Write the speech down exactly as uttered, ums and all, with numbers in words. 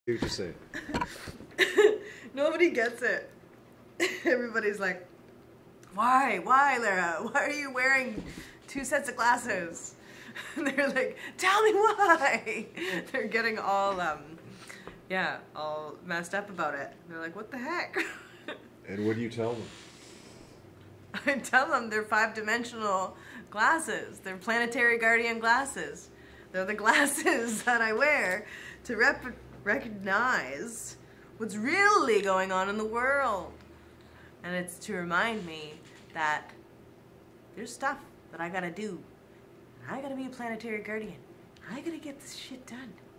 You just say Nobody gets it. Everybody's like, why? Why, Lara? Why are you wearing two sets of glasses? And they're like, tell me why. They're getting all, um, yeah, all messed up about it. They're like, what the heck? And what do you tell them? I tell them they're five-dimensional glasses. They're Planetary Guardian glasses. They're the glasses that I wear to rep recognize what's really going on in the world. And it's to remind me that there's stuff that I gotta do. I gotta be a Planetary Guardian. I gotta get this shit done.